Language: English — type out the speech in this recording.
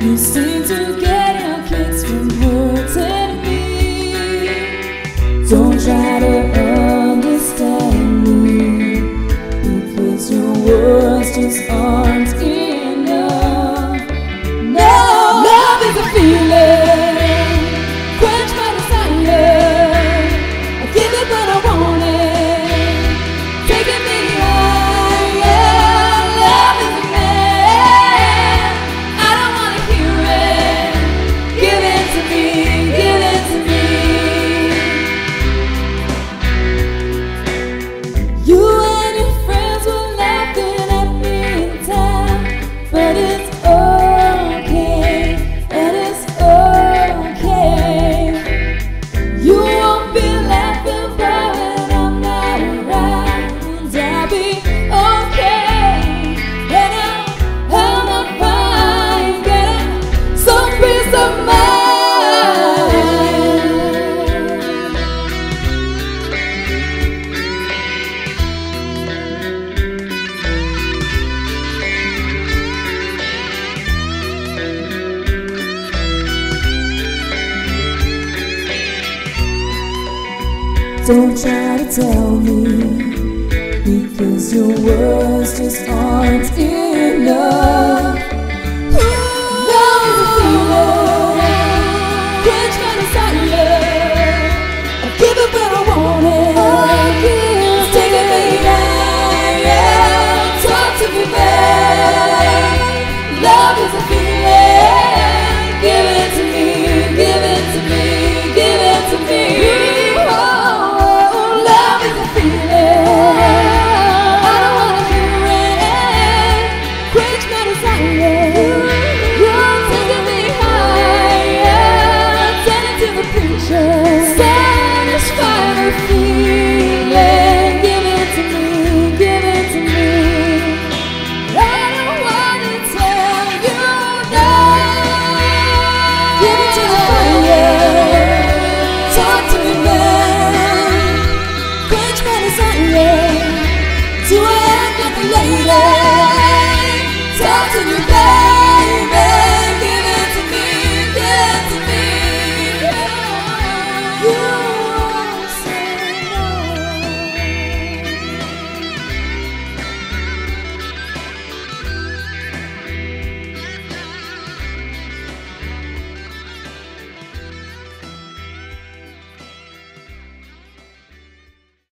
You seem to get your kicks from hurting me. Don't try to understand me, because your words just aren't enough. No, love is a feeling, quench my desire. I give it but I want it, taking me higher. Love is a man, I don't wanna hear it. Give it to me, give it to me. You and your friends were laughing at me in time, but it's okay, and it's okay. You won't be laughing but when I'm not around, I'll be okay. And I'm fine, getting some peace of mind. Don't try to tell me, because your words just aren't enough.